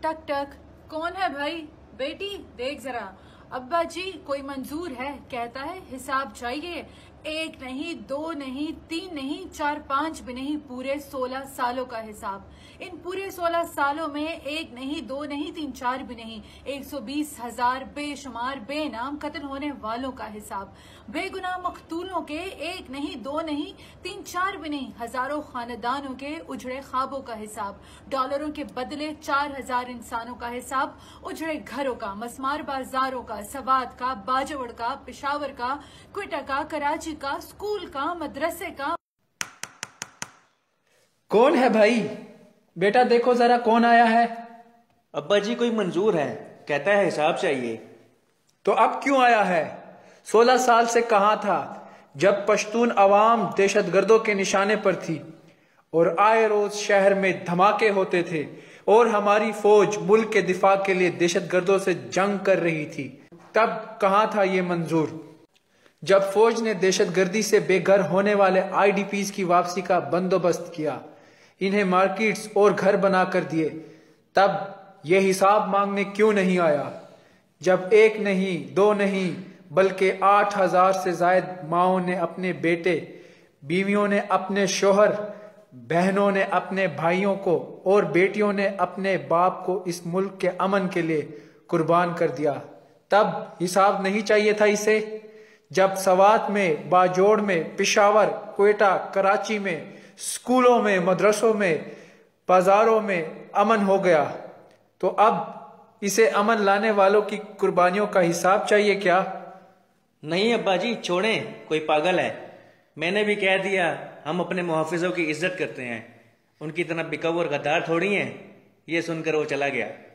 टक टक। कौन है भाई? बेटी देख जरा। अब्बा जी कोई मंजूर है? कहता है हिसाब चाहिए। एक नहीं, दो नहीं, तीन नहीं, चार पांच भी नहीं, पूरे 16 सालों का हिसाब। इन पूरे 16 सालों में एक नहीं, दो नहीं, तीन चार भी नहीं, 120,000 बेशुमार बेनाम कत्ल होने वालों का हिसाब। बेगुनाह मकतूलों के एक नहीं, दो नहीं, तीन चार भी नहीं, हजारों खानदानों के उजड़े ख्वाबों का हिसाब। डॉलरों के बदले 4,000 इंसानों का हिसाब। उजड़े घरों का, मसमार बाजारों का, सवात का, बाजवड़ का, पेशावर का, क्वेटा का, कराची का, स्कूल का, मदरसे का। कौन है भाई? बेटा देखो जरा कौन आया है। अब्बा जी कोई मंजूर है, कहता है हिसाब चाहिए। तो अब क्यों आया है? 16 साल से कहां था जब पश्तून अवाम दहशतगर्दों के निशाने पर थी और आए रोज शहर में धमाके होते थे और हमारी फौज मुल्क के दिफा के लिए दहशतगर्दों से जंग कर रही थी। तब कहां था ये मंजूर? जब फौज ने दहशतगर्दी से बेघर होने वाले आईडीपीज की वापसी का बंदोबस्त किया, इन्हें मार्केट्स और घर बना कर दिए, तब यह हिसाब मांगने क्यों नहीं आया? जब एक नहीं, दो नहीं, बल्कि 8,000 से जायद माओं ने अपने बेटे, बीवियों ने अपने शोहर, बहनों ने अपने भाइयों को और बेटियों ने अपने बाप को इस मुल्क के अमन के लिए कुर्बान कर दिया, तब हिसाब नहीं चाहिए था इसे? जब सवात में, बाजोड़ में, पेशावर, क्वेटा, कराची में, स्कूलों में, मदरसों में, बाजारों में अमन हो गया, तो अब इसे अमन लाने वालों की कुर्बानियों का हिसाब चाहिए क्या? नहीं अब्बा जी छोड़ें, कोई पागल है। मैंने भी कह दिया, हम अपने मुहाफिजों की इज्जत करते हैं, उनकी तरह बिकाऊ और गद्दार थोड़ी हैं। ये सुनकर वो चला गया।